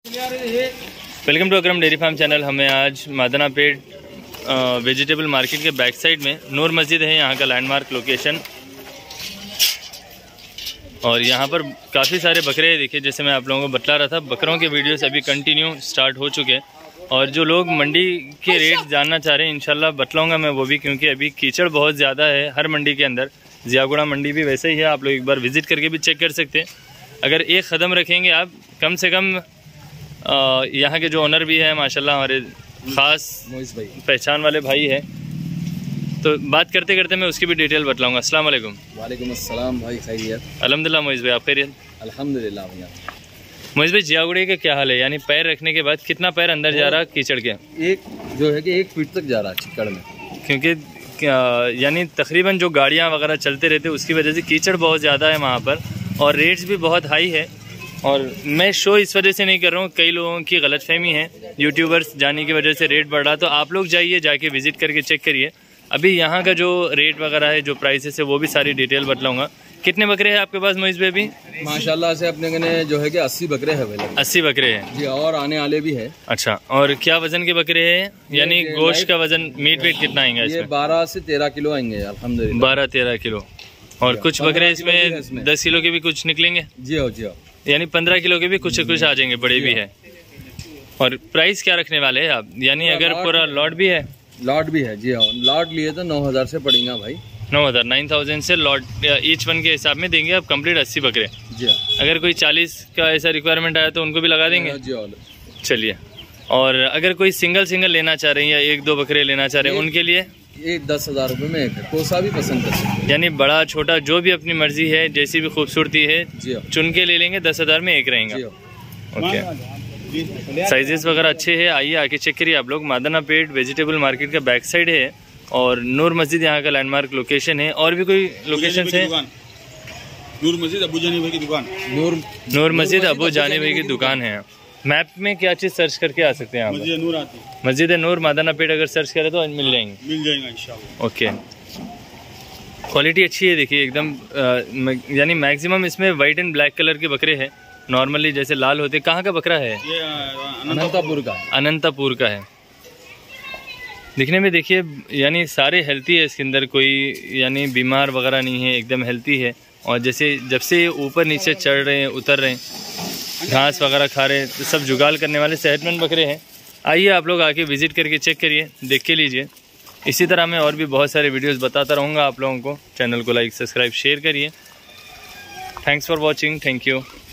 Welcome to Akram dairy farm channel. हमें आज Madannapet vegetable market के बैक साइड में नूर मस्जिद है, यहाँ का लैंडमार्क लोकेशन। और यहाँ पर काफ़ी सारे बकरे हैं। देखिए, जैसे मैं आप लोगों को बतला रहा था, बकरों के वीडियोस अभी कंटिन्यू स्टार्ट हो चुके हैं। और जो लोग मंडी के रेट जानना चाह रहे हैं, इंशाल्लाह बतलाऊँगा मैं वो भी, क्योंकि अभी कीचड़ बहुत ज़्यादा है हर मंडी के अंदर। जियागुड़ा मंडी भी वैसे ही है, आप लोग एक बार विज़िट करके भी चेक कर सकते हैं। अगर एक कदम रखेंगे आप, कम से कम यहाँ के जो ओनर भी है माशाल्लाह, हमारे ख़ास पहचान वाले भाई है, तो बात करते करते मैं उसकी भी डिटेल बतलाऊंगा। अस्सलाम वालेकुम। वालेकुम अस्सलाम भाई, खैरियत? अल्हम्दुलिल्लाह मोइज़ भाई, आप खैरियत? अल्हम्दुलिल्लाह भैया। मोइज़ भाई, जियागुड़े का क्या हाल है? यानी पैर रखने के बाद कितना पैर अंदर जा रहा कीचड़ के? एक जो है कि 1 फीट तक जा रहा है चिकड़ में, क्योंकि यानी तकरीबन जो गाड़ियाँ वगैरह चलते रहते हैं उसकी वजह से कीचड़ बहुत ज़्यादा है वहाँ पर, और रेट्स भी बहुत हाई है। और मैं शो इस वजह से नहीं कर रहा हूँ, कई लोगों की गलतफहमी है, यूट्यूबर्स जाने की वजह से रेट बढ़ रहा, तो आप लोग जाइए, जाके विजिट करके चेक करिए। अभी यहाँ का जो रेट वगैरह है, जो प्राइसेस है, वो भी सारी डिटेल बतलाऊंगा। कितने बकरे हैं आपके पास मोइज़ भाई अभी? माशाल्लाह से अपने कने जो है कि 80 बकरे हैं भाई। 80 बकरे हैं जी, और आने वाले भी है। अच्छा, और क्या वजन के बकरे हैं? यानी गोश्त का वजन, मीट वेट कितना आएगा ये? इसमें 12 से 13 किलो आएंगे अल्हम्दुलिल्लाह। 12-13 किलो। और कुछ बकरे इसमें 10 किलो के भी कुछ निकलेंगे? जी हो, जी हो। यानी 15 किलो के भी कुछ आ जाएंगे, बड़े भी है। और प्राइस क्या रखने वाले हैं आप? यानी अगर पूरा लॉट भी है? लॉट भी है, जी हाँ। लॉट लिए तो 9000 से पड़ेगा भाई। 9,000 से लॉट ईच वन के हिसाब में देंगे आप कंप्लीट 80 बकरे। जी हाँ। अगर कोई 40 का ऐसा रिक्वायरमेंट आया तो उनको भी लगा देंगे? जी हाँ। चलिए, और अगर कोई सिंगल लेना चाह रहे हैं या 1-2 बकरे लेना चाह रहे हैं, उनके लिए? ये 10,000 रुपये में एक है, कोसा भी पसंद कर सकते हैं। यानी बड़ा छोटा जो भी अपनी मर्जी है, जैसी भी खूबसूरती है, चुन के ले लेंगे। 10,000 में एक रहेगा। ओके, साइजेस वगैरह अच्छे हैं, आइए आके चेक करिए आप लोग। मादना पेट वेजिटेबल मार्केट का बैक साइड है, और नूर मस्जिद यहाँ का लैंडमार्क लोकेशन है। और भी कोई लोकेशन है? नूर मस्जिद अबू जानी भाई की दुकान। नूर मस्जिद अबू जानी भाई की दुकान है। मैप में क्या चीज़ सर्च करके आ सकते हैं आप? मस्जिद नूर मादना पेट अगर सर्च करें तो मिल जाएगा इंशाल्लाह। ओके, क्वालिटी अच्छी है, देखिए एकदम। यानी मैक्सिमम इसमें वाइट एंड ब्लैक कलर के बकरे हैं। नॉर्मली जैसे लाल होते। कहाँ का बकरा है ये? अनंतापुर का है। दिखने में देखिए, यानी सारे हेल्थी है इसके अंदर, कोई यानी बीमार वगैरह नहीं है, एकदम हेल्थी है। और जैसे जब से ऊपर नीचे चढ़ रहे हैं, उतर रहे हैं, घास वगैरह खा रहे हैं, तो सब जुगाल करने वाले सेहतमंद बकरे हैं। आइए आप लोग आके विजिट करके चेक करिए, देख के लीजिए। इसी तरह मैं और भी बहुत सारे वीडियोस बताता रहूँगा आप लोगों को। चैनल को लाइक, सब्सक्राइब, शेयर करिए। Thanks for watching. Thank you.